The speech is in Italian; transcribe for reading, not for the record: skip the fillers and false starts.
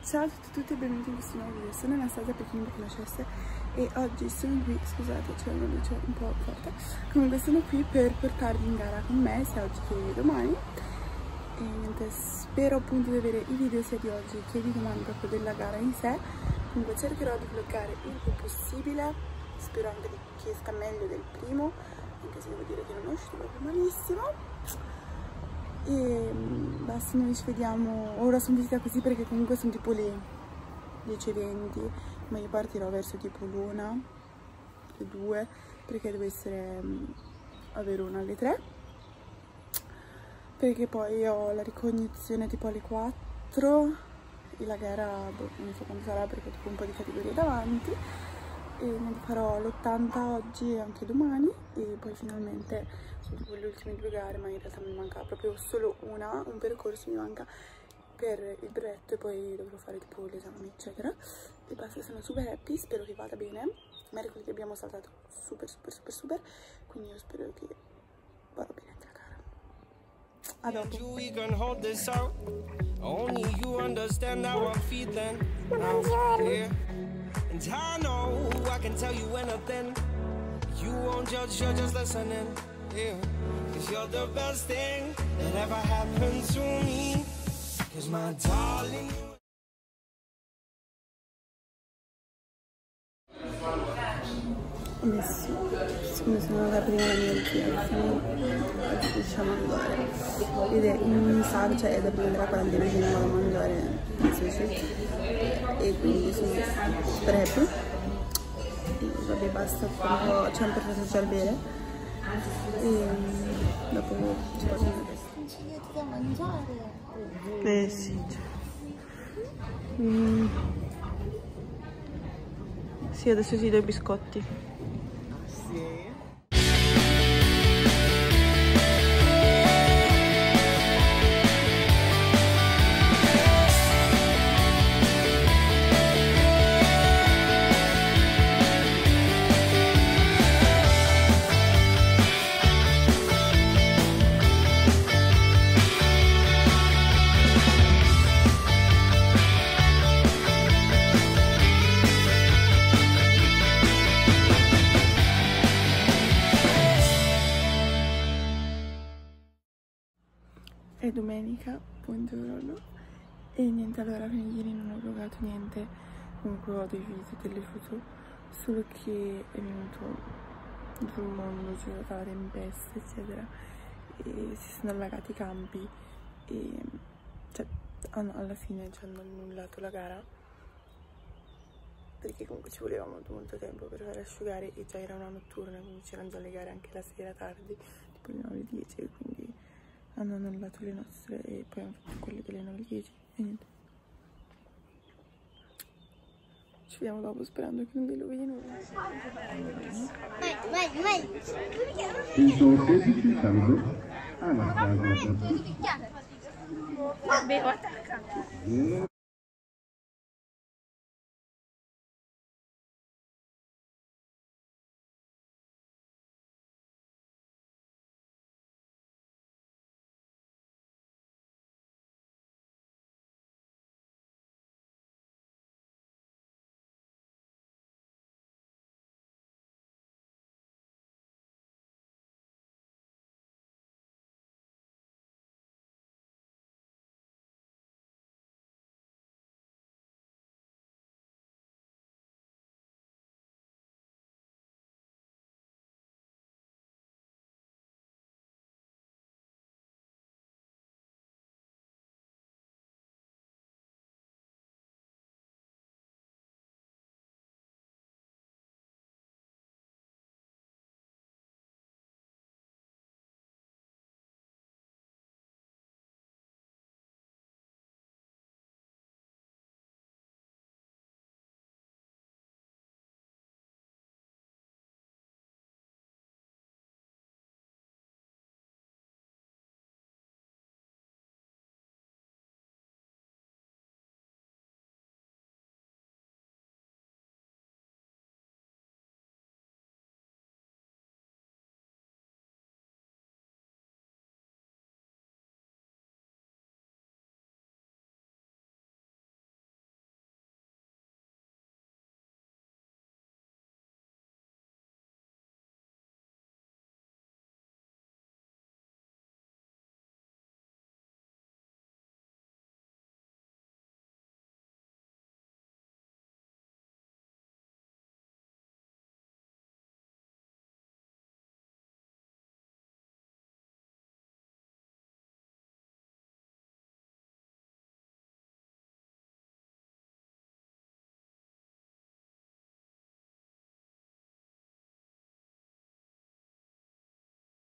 Ciao a tutti e benvenuti in questo nuovo video. Sono Anastasia per chi non mi conoscesse e oggi sono qui, scusate c'è una luce un po' forte, comunque sono qui per portarvi in gara con me sia oggi che domani e niente, spero appunto di avere i video sia di oggi che di domani proprio della gara in sé. Comunque cercherò di vloggare il più possibile, spero anche che esca meglio del primo, anche se devo dire che non è uscito proprio malissimo. E basta, noi ci vediamo. Ora sono vestita così perché comunque sono tipo le 10:20, ma io partirò verso tipo l'1, le 2, perché devo essere a Verona alle 3, perché poi ho la ricognizione tipo alle 4 e la gara non so quando sarà perché ho tipo un po' di categorie davanti. E ne farò l'80 oggi e anche domani e poi finalmente sono tipo le ultime 2 gare, ma in realtà mi manca proprio solo un percorso mi manca per il brevetto e poi dovrò fare tipo l'esame eccetera e basta. Sono super happy, spero che vada bene. Mercoledì abbiamo saltato super, quindi io spero che vada bene anche la gara. A dopo. And I know I can tell you anything. You won't judge, you're just listening. Yeah, 'cause you're the best thing that ever happened to me. 'Cause my darling. Ho messo, siccome sono andata prima la mia richiesta, oggi riusciamo a andare ed è in sala, cioè è da prendere la quarantena che non vado a mangiare il sushi e quindi sono super happy. E vabbè basta, c'è un percorso social bere e dopo ci posso andare. Consigliati da mangiare? Sì, sì, adesso ti do i biscotti. È domenica, buongiorno, e niente, allora ieri non ho vloggato niente, comunque ho dei video delle foto, solo che è venuto giù il mondo, c'è stata la tempesta eccetera, e si sono allagati i campi e cioè, alla fine ci hanno annullato la gara, perché comunque ci voleva molto tempo per far asciugare e già era una notturna, quindi c'erano già le gare anche la sera tardi, tipo le 9:10, e quindi hanno annullato le nostre e poi hanno fatto quelle delle 9:10 e niente. Ci vediamo dopo sperando che non diluvia nulla. Vai. Il suo 16 saluto Anastasia. Bevo attaccato.